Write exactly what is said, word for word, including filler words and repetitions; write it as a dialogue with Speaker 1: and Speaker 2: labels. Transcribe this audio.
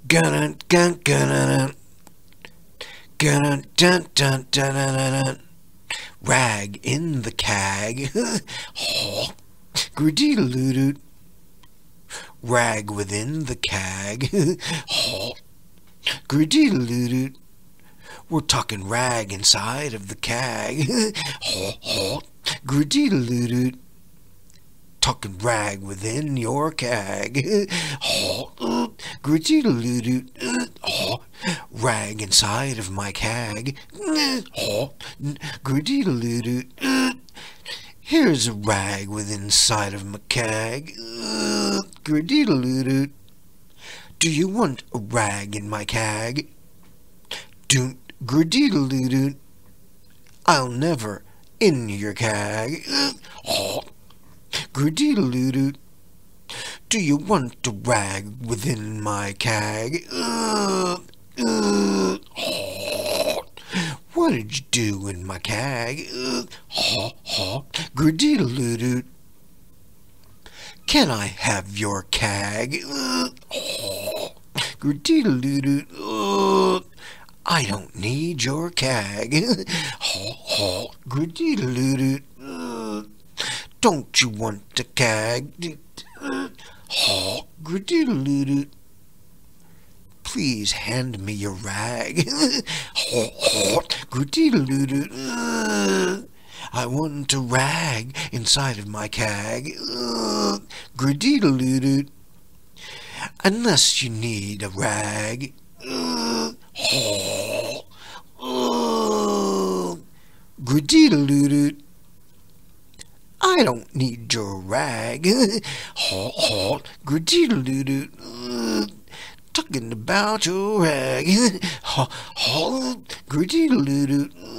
Speaker 1: Gun gun gun gun dun dun dun dun. Rag in the cag. Griddy-doo-doo. Rag within the cag. Griddy-doo-doo. We're talking rag inside of the cag. Griddy-doo-doo. Talking rag within your cag. Griddy-doo-doo. Rag inside of my cag. Griddy-doo-doo. Here's a rag within inside of my cag. Griddy-doo-doo. Do you want a rag in my cag? Don't griddy-doo-doo. I'll never in your cag. Griddy-doo-doo. Do you want a rag within my cag? Uh, uh, what did you do in my cag? Uh, ha, ha. Griddy-doo-doo. Can I have your cag? Uh, ha. Griddy-doo-doo. Uh, I don't need your cag. Ha, ha. Griddy-doo-doo. Uh, Don't you want a cag? Ha, griddy-doo-doo. Please hand me your rag. Ha, ha, griddy-doo-doo. I want a rag inside of my cag. Griddy-doo-doo. Unless you need a rag. Ha, griddy-doo-doo. I don't need your rag. Ha, ha, griddy-doo-doo. Talking about your rag. Ha, ha, griddy-doo-doo.